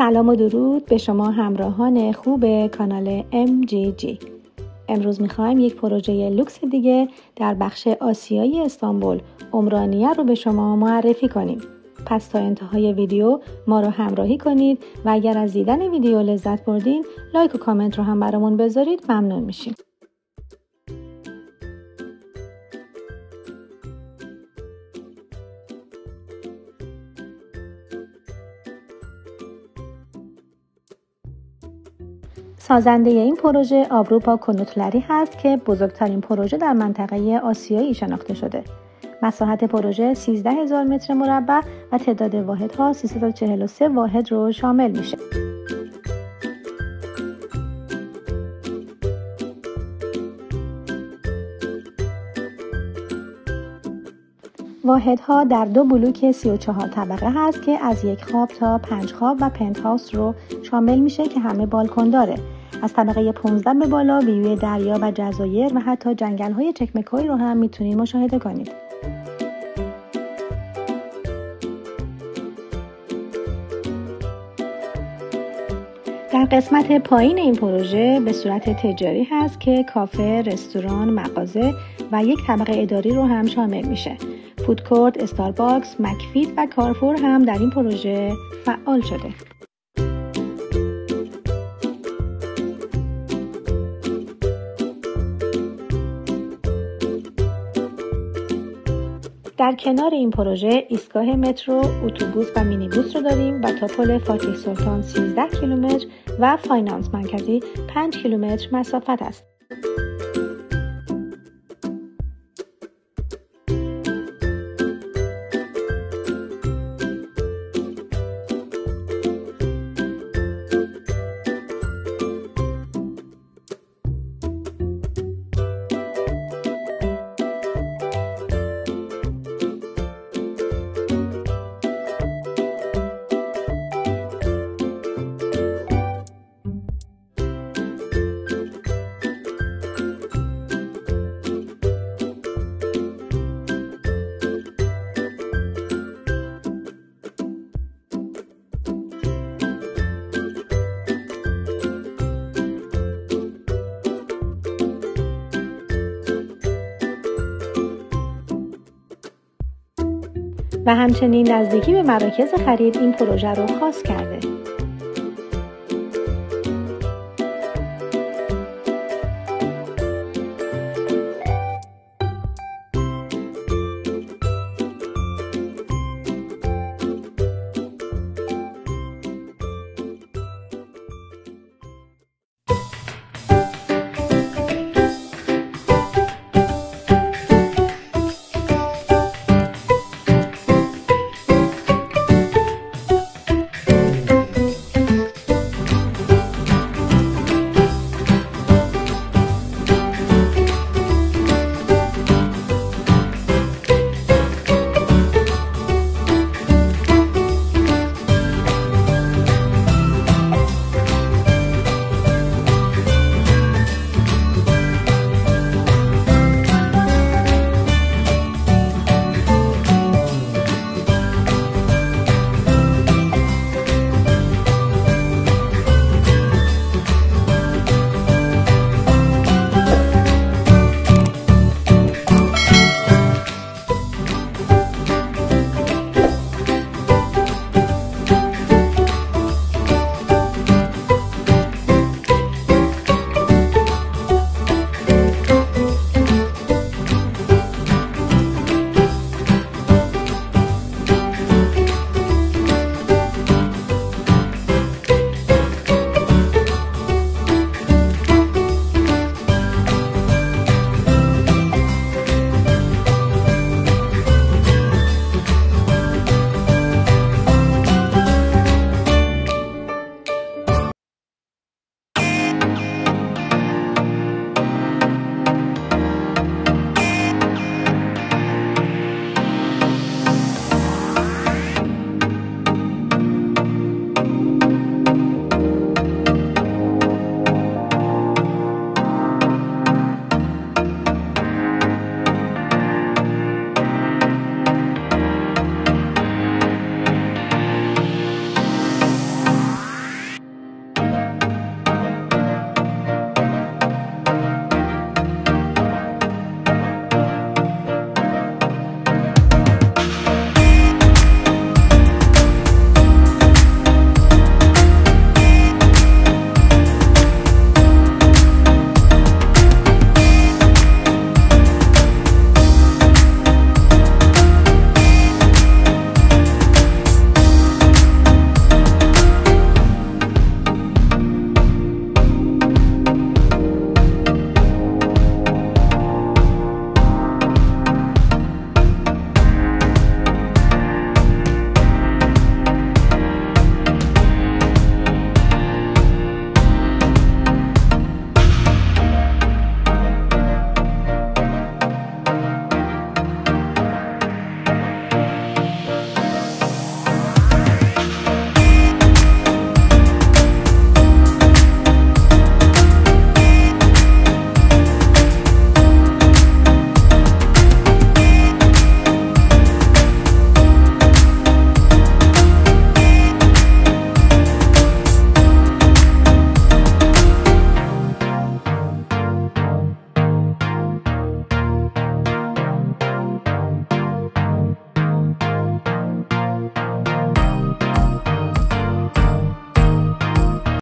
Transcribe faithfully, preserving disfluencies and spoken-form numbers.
سلام و درود به شما همراهان خوب کانال ام جی جی. امروز میخوایم یک پروژه لوکس دیگه در بخش آسیایی استانبول عمرانیه رو به شما معرفی کنیم. پس تا انتهای ویدیو ما رو همراهی کنید و اگر از دیدن ویدیو لذت بردین لایک و کامنت رو هم برامون بذارید ممنون میشیم. سازنده این پروژه آوروپا کنوتلری هست که بزرگترین پروژه در منطقه آسیایی شناخته شده. مساحت پروژه سیزده هزار متر مربع و تعداد واحدها سیصد و چهل و سه واحد رو شامل میشه. واحدها در دو بلوک سی و چهار طبقه هست که از یک خواب تا پنج خواب و پنت هاوس رو شامل میشه که همه بالکن داره. از طبقه پانزده به بالا ویوی دریا و جزایر و حتی جنگل های چکمکوی رو هم میتونید مشاهده کنید. در قسمت پایین این پروژه به صورت تجاری هست که کافه، رستوران، مغازه و یک طبقه اداری رو هم شامل میشه. فودکورت، استارباکس، مکفیت و کارفور هم در این پروژه فعال شده. در کنار این پروژه ایستگاه مترو، اتوبوس و مینیبوس رو داریم و تا پل فاتح سلطان سیزده کیلومتر و فاینانس مرکزی پنج کیلومتر مسافت است. و همچنین نزدیکی به مراکز خرید این پروژه رو خاص کرده.